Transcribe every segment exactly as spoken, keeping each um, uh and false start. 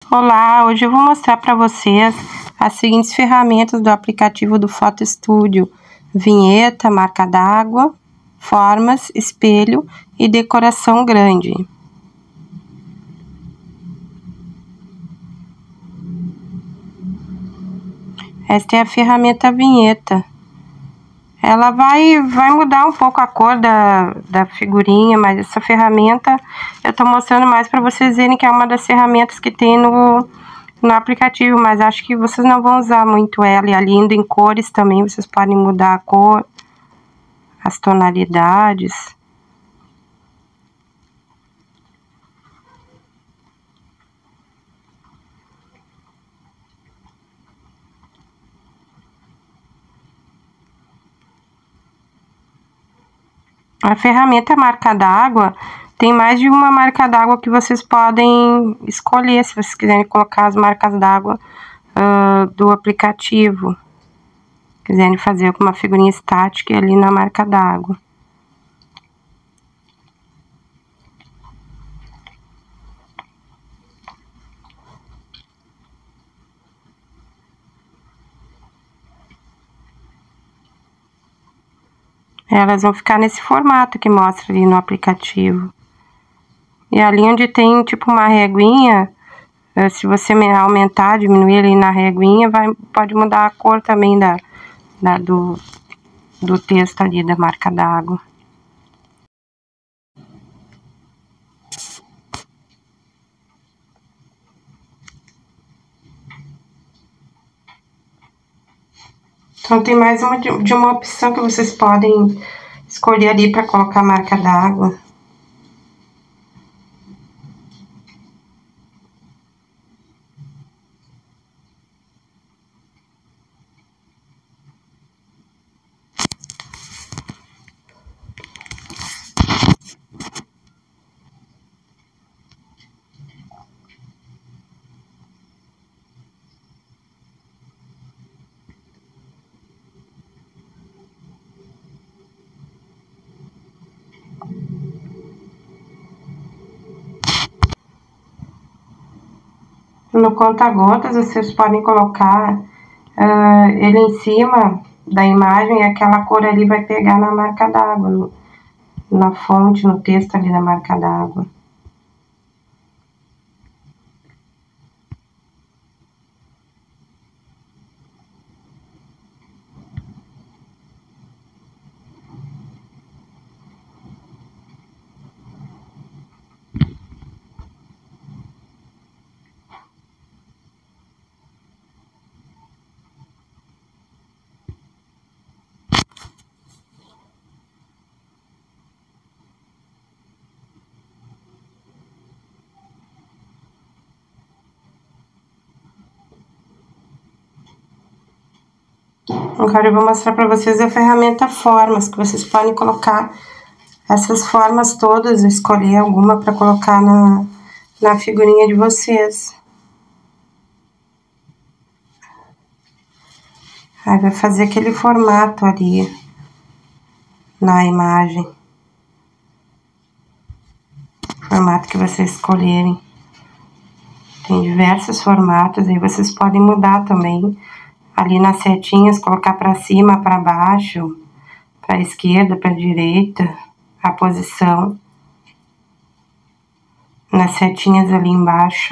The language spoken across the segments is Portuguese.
Olá, hoje eu vou mostrar para vocês as seguintes ferramentas do aplicativo do Photo Studio: vinheta, marca d'água, formas, espelho e decoração grande. Esta é a ferramenta vinheta. Ela vai, vai mudar um pouco a cor da, da figurinha, mas essa ferramenta eu tô mostrando mais para vocês verem que é uma das ferramentas que tem no, no aplicativo, mas acho que vocês não vão usar muito ela. E ali indo em cores também, vocês podem mudar a cor, as tonalidades. A ferramenta marca d'água tem mais de uma marca d'água que vocês podem escolher, se vocês quiserem colocar as marcas d'água uh, do aplicativo. Quiserem fazer uma figurinha estática ali na marca d'água. Elas vão ficar nesse formato que mostra ali no aplicativo. E ali onde tem tipo uma reguinha, se você aumentar, diminuir ali na reguinha, vai, pode mudar a cor também da, da, do, do texto ali da marca d'água. Então tem mais uma de uma opção que vocês podem escolher ali para colocar a marca d'água. No conta-gotas, vocês podem colocar uh, ele em cima da imagem, e aquela cor ali vai pegar na marca d'água, na fonte, no texto ali da marca d'água. Agora eu vou mostrar para vocês a ferramenta formas, que vocês podem colocar essas formas todas, escolher alguma para colocar na, na figurinha de vocês. Aí vai fazer aquele formato ali na imagem. Formato que vocês escolherem. Tem diversos formatos, aí vocês podem mudar também. Ali nas setinhas, colocar para cima, para baixo, para a esquerda, para a direita, a posição. Nas setinhas ali embaixo.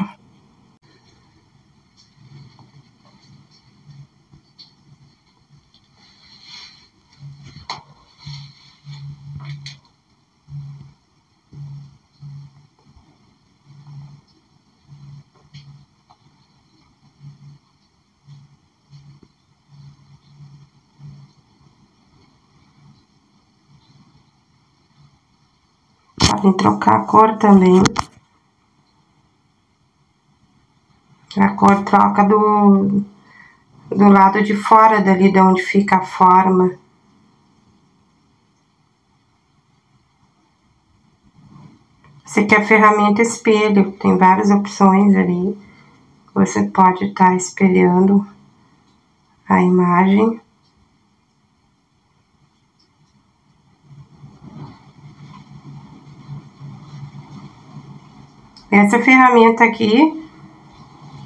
Podem trocar a cor também. A cor troca do, do lado de fora dali, de onde fica a forma. Essa aqui é a ferramenta espelho, tem várias opções ali. Você pode estar espelhando a imagem. Essa ferramenta aqui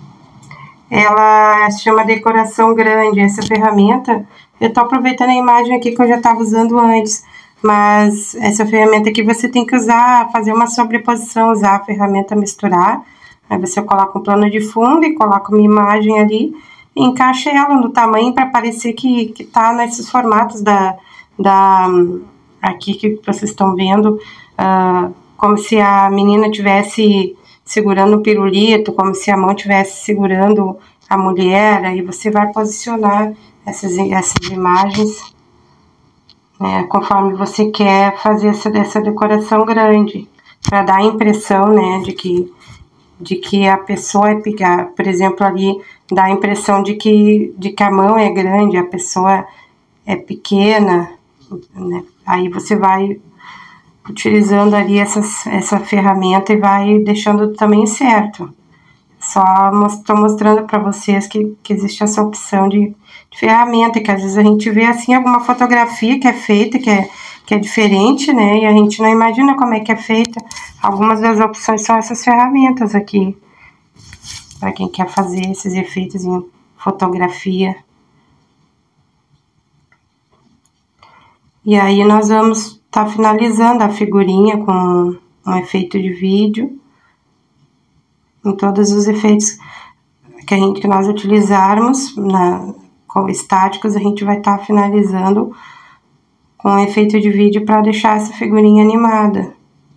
ela se chama decoração grande. Essa ferramenta, eu tô aproveitando a imagem aqui que eu já estava usando antes, mas essa ferramenta aqui você tem que usar, fazer uma sobreposição, usar a ferramenta misturar. Aí você coloca um plano de fundo e coloca uma imagem ali e encaixa ela no tamanho para parecer que, que tá nesses formatos da, da aqui que vocês estão vendo, uh, como se a menina tivesse segurando o pirulito, como se a mão tivesse segurando a mulher. Aí você vai posicionar essas, essas imagens, né, conforme você quer fazer essa, essa decoração grande, para dar a impressão, né, de que de que a pessoa é pequena. Por exemplo, ali dá a impressão de que, de que a mão é grande, a pessoa é pequena, né? Aí você vai utilizando ali essas, essa ferramenta e vai deixando também certo. Só estou mostrando para vocês que, que existe essa opção de, de ferramenta, que às vezes a gente vê assim alguma fotografia que é feita, que é, que é diferente, né? E a gente não imagina como é que é feita. Algumas das opções são essas ferramentas aqui, para quem quer fazer esses efeitos em fotografia. E aí nós vamos estar tá finalizando a figurinha com um efeito de vídeo. Em todos os efeitos que, a gente, que nós utilizarmos na, com estáticos, a gente vai estar tá finalizando com um efeito de vídeo para deixar essa figurinha animada.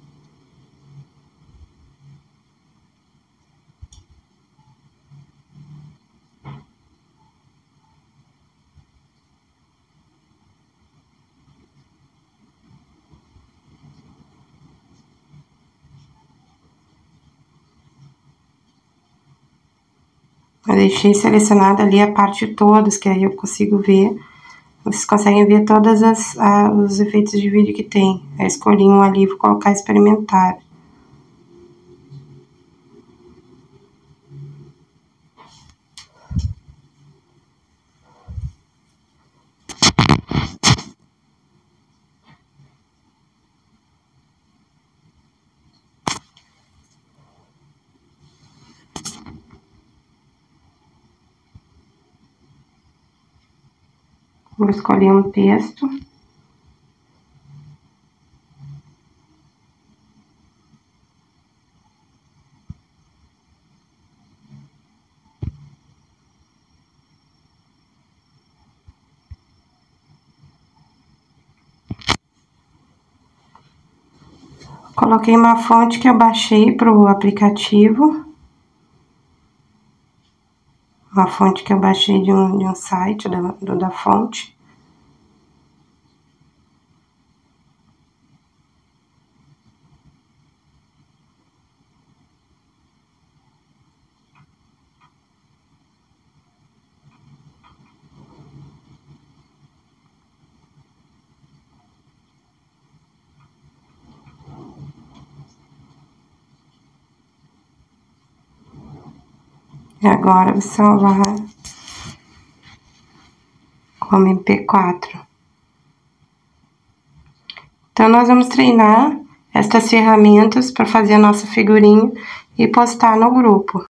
Eu deixei selecionada ali a parte todas, que aí eu consigo ver. Vocês conseguem ver todos as, a, os efeitos de vídeo que tem. Eu escolhi um ali e vou colocar experimentar. Vou escolher um texto. Coloquei uma fonte que eu baixei para o aplicativo. Uma fonte que eu baixei de um, de um site da, do, da fonte. E agora vou salvar como M P quatro. Então, nós vamos treinar estas ferramentas para fazer a nossa figurinha e postar no grupo.